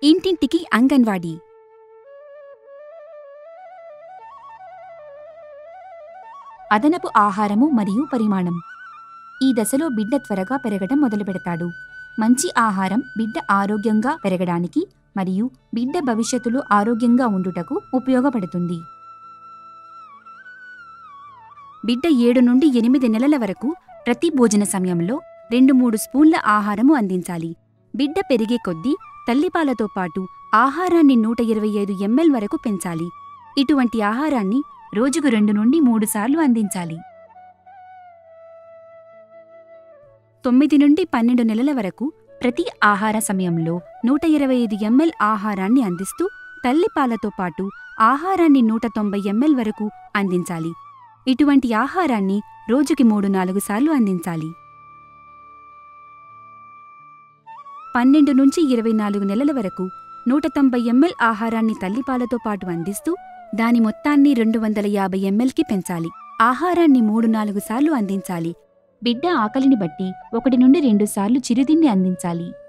ఇంటింటికి అంగన్వాడీ. అదనపు ఆహారము మరియు పరిమాణం. ఈ దశలో బిడ్డ త్వరగా పెరగడం మొదలుపెడతాడు. మంచి ఆహారం బిడ్డ ఆరోగ్యంగా పెరగడానికి మరియు బిడ్డ భవిష్యత్తులో ఆరోగ్యంగా ఉండుటకు ఉపయోగపడుతుంది. బిడ్డ 7 నుండి 8 నెలల వరకు ప్రతి భోజన సమయంలో 2-3 స్పూన్ల ఆహారము అందించాలి. బిడ్డ పెరిగే కొద్దీ తల్లిపాలతో పాటు ఆహారాన్ని 125 ml వరకు పెంచాలి. ఇటువంటి ఆహారాన్ని రోజుకు 2 నుండి 3 సార్లు అందించాలి. 9 నుండి 12 నెలల వరకు ప్రతి ఆహార సమయంలో 125 ml ఆహారాన్ని అందిస్తూ తల్లిపాలతో పాటు ఆహారాన్ని 190 ml వరకు అందించాలి. ఇటువంటి ఆహారాన్ని రోజుకి 3-4 సార్లు అందించాలి. 12 నుంచి 24 నెలల వరకు 190 ml ఆహారాన్ని తల్లిపాలతో పాటు అందిస్తూ దాని మొత్తాన్ని 250 mlకి పెంచాలి. ఆహారాన్ని 3-4 సార్లు అందించాలి. బిడ్డ ఆకలిని బట్టి 1 నుండి 2 సార్లు చిరుతిండి అందించాలి.